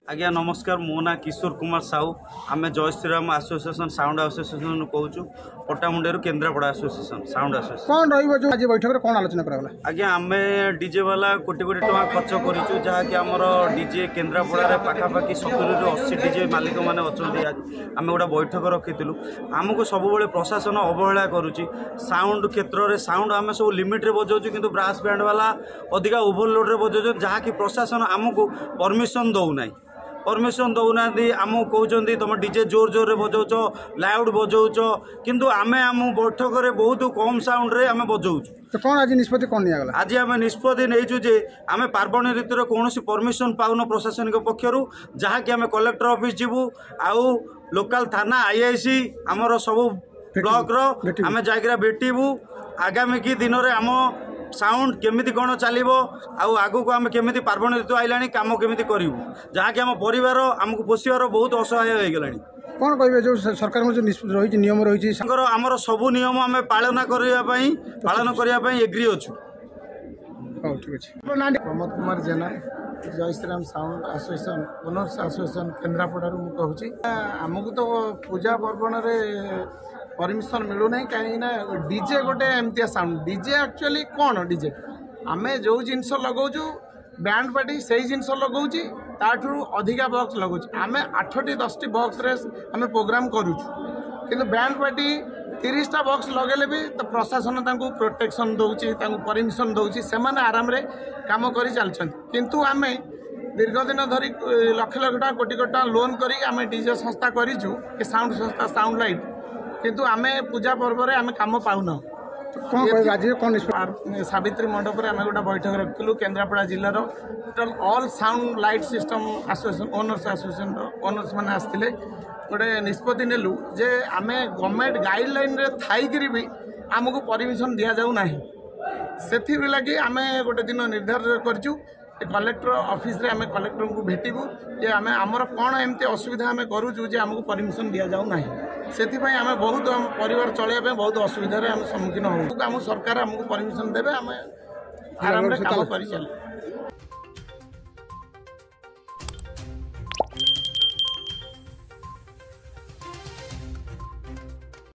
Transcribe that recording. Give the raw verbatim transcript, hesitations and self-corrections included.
आज्ञा नमस्कार मो ना किशोर कुमार साहू आम जय श्रीराम एसोसिएशन साउंड एसोसिएशन कहूँ Pattamundai Kendrapara association sound association कौन रही आज बैठक में कौन आलोचना करा आज्ञा आम डीजे वाला कोटी कोटी टका खर्च करूँ जहाँकि आमर डीजे केन्द्रापड़ा पाखापाखि सतुरी अशी डीजे मालिक मैंने अच्छा आम गोटे बैठक रखी आमको सब प्रशासन अवहेला करुच्ची साउंड क्षेत्र में साउंड आम सब लिमिट्रे बजाऊँ कि ब्रास बैंड वाला अधिका ओभरलोड रे बजाऊँ जहाँकि प्रशासन आमको परमिशन दौना परमिशन दौना आमको कहते तुम डीजे जोर जोर रे बजाउच लाउड बजाउच किंतु आमे आम बैठक में बहुत कम साउंड रे आमे बजाउच तो कौन आज निष्पत्ति कौन नियागला आज आम निष्पत्ति नहींचु जे आमे पार्वण ऋतुर कौन परमिशन पाउन प्रशासनिक पक्षर जहाँकि आम कलेक्टर ऑफिस जीवु आउ लोकल थाना आईआईसी आमर सब ब्लॉक रो आमे जायकरा भेटिबु आगामी की दिन में आम साउंड केमिति कौन चलो आगू को आम केमिति पार्वण ऋतु आइलानी काम केमिति करूँ जहाँकि आम परिवार आमको पोषिबार बहुत असहाय हो गलानी कौन कहे जो सरकार जो रही नियम रही आमर सबू नियम आम पालन करने पालन करने एग्री अच्छु ठीक है Pramod Kumar Jena Jay Shriram sound association owners association Kendrapara मुझे आमको तो पूजा पर्वण परमिशन मिलूना कहीं डीजे गोटे एमती साउंड डीजे एक्चुअली कौन डीजे आम जो जिनस लगाऊँ बैंड पार्टी से जिनस लगाऊँ ताठू अधिका बॉक्स लगाऊँ आम आठटी दस टी बॉक्स रे आम प्रोग्राम करुचु किंतु बैंड पार्टी तीस टा बॉक्स लगेले भी तो प्रशासन तांको प्रोटेक्शन दौची परमिशन दौची से आराम रे काम करी चलछन किंतु आमे दीर्घ दिन धरी लक्ष लक्ष टाँग कोटी कोटी टाँग लोन करी आमे डीजे संस्था करिचु के साउंड संस्था साउंड लाइट किंतु आमे पूजा पर्व रे आमे काम पाउना सावित्री मंडप आम गोटे बैठक रखिलु केन्द्रापड़ा जिलार total all sound light system association owners association owners मैंने आसते गोटे निष्पत्ति नेलु जे आमे गवर्नमेंट गाइडलाइन रे थाइकरी भी आमको परमिशन दि जाऊ नाही सेथि लगी आमे गोटे दिन निर्धारण करचु कलेक्टर ऑफिस रे आमे कलेक्टर को भेटिबु जे आमे हमर कोन एमते असुविधा आमे करूचु जे आमको परमिशन दि जाऊ नाही सेथि पई आमे बहुत परिवार चले पे बहुत असुविधा रे हम सम्मुखीन हो आम सरकार आमको परमिशन देबे आमे आराम रे काम करि चले।